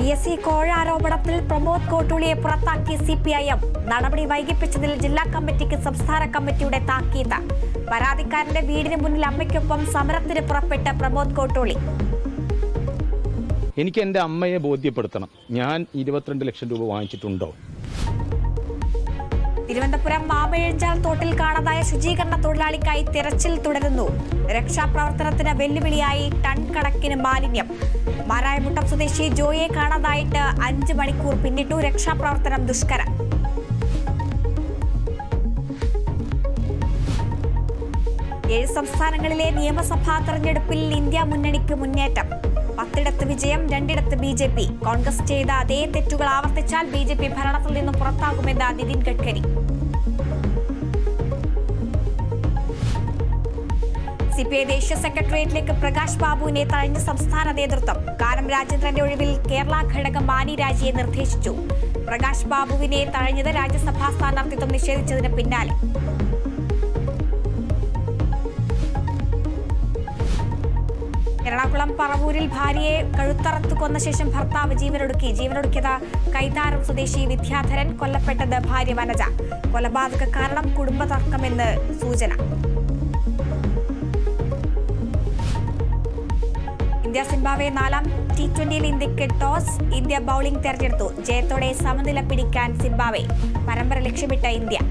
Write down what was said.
PSC കോഴ ആരോപണത്തിൽ പ്രമോദ് കോട്ടൂളിയെ പുറത്താക്കിയ CPIM നടപടി വൈകിപ്പിച്ചതിൽ ജില്ലാ കമ്മിറ്റിക്ക് സംസ്ഥാന കമ്മിറ്റിയുടെ താക്കീത്. പരാതിക്കാരന്റെ വീടിന് മുന്നിൽ അമ്മയ്ക്കൊപ്പം സമരത്തിന് പുറപ്പെട്ട പ്രമോദ് കോട്ടൂളി. എനിക്ക് എന്റെ അമ്മയെ ബോധ്യപ്പെടുത്തണം, ഞാൻ 22 ലക്ഷം രൂപ വാങ്ങിച്ചിട്ടുണ്ടോ. തിരുവനന്തപുരം മാമഴഞ്ചാൽ തോട്ടിൽ കാണാതായ ശുചീകരണ തൊഴിലാളിക്കായി തിരച്ചിൽ തുടരുന്നു. രക്ഷാപ്രവർത്തനത്തിന് വെല്ലുവിളിയായി ടൺ കണക്കിന് മാലിന്യം. മാരായമുട്ടം സ്വദേശി ജോയെ കാണാതായിട്ട് 5 മണിക്കൂർ പിന്നിട്ടു. രക്ഷാപ്രവർത്തനം ദുഷ്കരം. ഏഴ് സംസ്ഥാനങ്ങളിലെ നിയമസഭാ തെരഞ്ഞെടുപ്പിൽ ഇന്ത്യ മുന്നണിക്ക് മുന്നേറ്റം. 10 വിജയം, 2 BJP. കോൺഗ്രസ് ചെയ്ത അതേ തെറ്റുകൾ ആവർത്തിച്ചാൽ BJP ഭരണത്തിൽ നിന്നും പുറത്താകുമെന്ന് നിതിൻ ഗഡ്കരി. CPI ദേശീയ സെക്രട്ടേറിയറ്റിലേക്ക് പ്രകാശ് ബാബുവിനെ തഴഞ്ഞ സംസ്ഥാന നേതൃത്വം. കാനം രാജേന്ദ്രന്റെ ഒഴിവിൽ കേരള ഘടകം മാണി രാജിയെ നിർദ്ദേശിച്ചു. പ്രകാശ് ബാബുവിനെ തഴഞ്ഞത് രാജ്യസഭാ സ്ഥാനാർത്ഥിത്വം നിഷേധിച്ചതിന് പിന്നാലെ. എറണാകുളം പറവൂരിൽ ഭാര്യയെ കഴുത്തറത്തു കൊന്ന ശേഷം ഭർത്താവ് ജീവനൊടുക്കിയത് കൈതാരം സ്വദേശി വിദ്യാധരൻ. കൊല്ലപ്പെട്ടത് ഭാര്യ വനജ. കൊലപാതക കാരണം കുടുംബതർക്കമെന്ന് സൂചന. ഇന്ത്യ സിംബാബ്വെ 4ാം T20യിൽ ഇന്ത്യക്ക് ടോസ്. ഇന്ത്യ ബൌളിംഗ് തെരഞ്ഞെടുത്തു. ജയത്തോടെ സമനില പിടിക്കാൻ സിംബാബ്വെ. പരമ്പര ലക്ഷ്യമിട്ട ഇന്ത്യ.